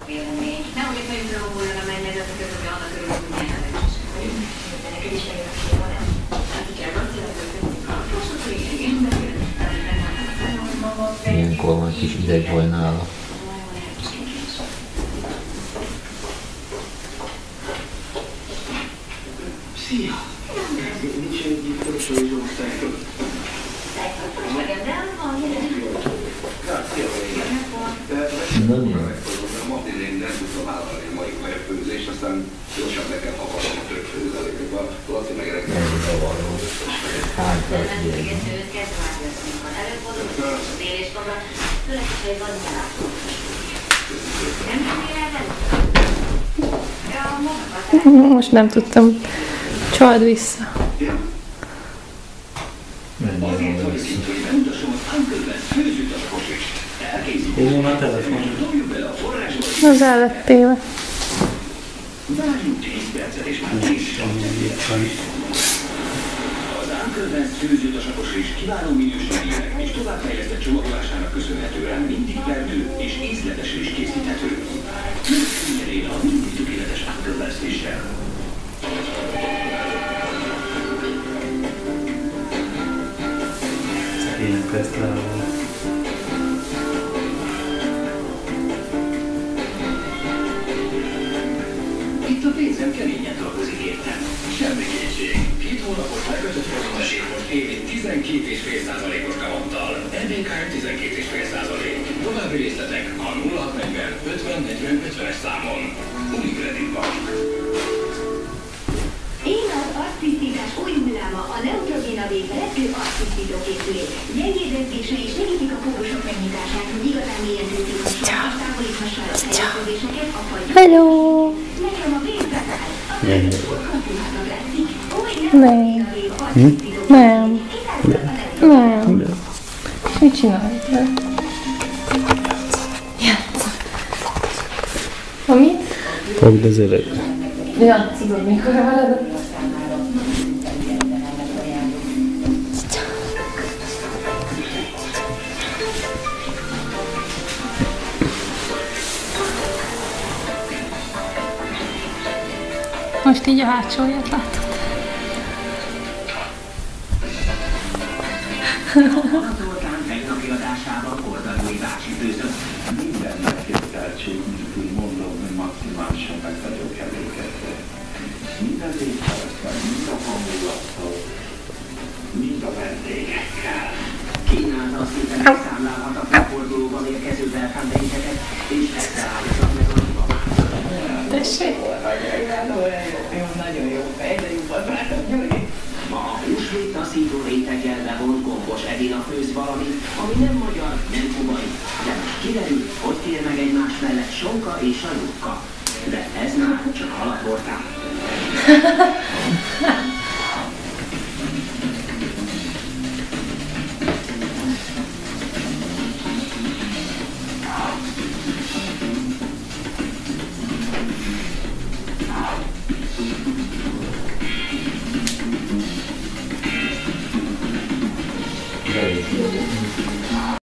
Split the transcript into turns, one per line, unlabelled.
Vélemény. Nehogy egy nagyon romboljon a mennyezet, hogy közben annak örülök, hogy milyen erősek vagyunk. De neked is megjön a kéma, nem? Hát így kell gazdilag, hogy igen, de
ilyenkor van kis ideg nála.
Szia! Nincs egy utolsó osztálytól. A Martin nem tudta vállalni a mai megfőzést, aztán gyorsan nekem akarom a több főzeléket. A Laci meg erre kell.
Most nem tudtam. Csald vissza.
Én van a telefon.
Az el lett téve.
Az Uncle főzőtasakos és kiváló minőségének és továbbfejlesztett csomagolásának köszönhetően mindig verdő és ízletesen is készíthető. Mindenén a mindig tökéletes Uncle is-sel.
Szegények ezt lávom.
Itt a pénzem keményen dolgozik értem. Semmi kétség. 2 hónapos lekötött fizetését most évi 12,5%-os kamattal. EBKR 12,5%. További részletek a 0640 50 40 50-es számon. Unicredit Bank.
Énad arctisztítás új hulláma a Neutrogena Wave repő arctisztító készülék. Gyengéd döntései segítik a pórusok megnyitását, hogy igazán mélyen tűzíthassa, és távolíthassa el a fejlesztődéseket a fagyok.
Hello!
Nekem a Wave-gatál.
Nem. Nem. Mit csináltál? Játsz. Amit?
Fogd az öreg.
Játszod, mikor veled? Most így a hátsóját látod?
Zoltán tegnapi adásában oldalújítási főzött.
Minden megtiszteltség nélkül mondom, hogy maximálisan meg vagyok elégedve. Minden étteremben, mind a hangulattal, mind a vendégekkel.
Kínálta a szépen megszámlálhatatlan fordulóban érkező belkándeinteket, és összeállított meg a libamát.
Tessék?
Nagyon jó fej, de jobban vártam, Gyuri.
Ma a húsvét taszító réteggel bevont gombos Edina főz valamit, ami nem magyar, nem kubai, de most kiderül, hogy fér meg egymás mellett sonka és a lyukka. De ez már csak alapportál.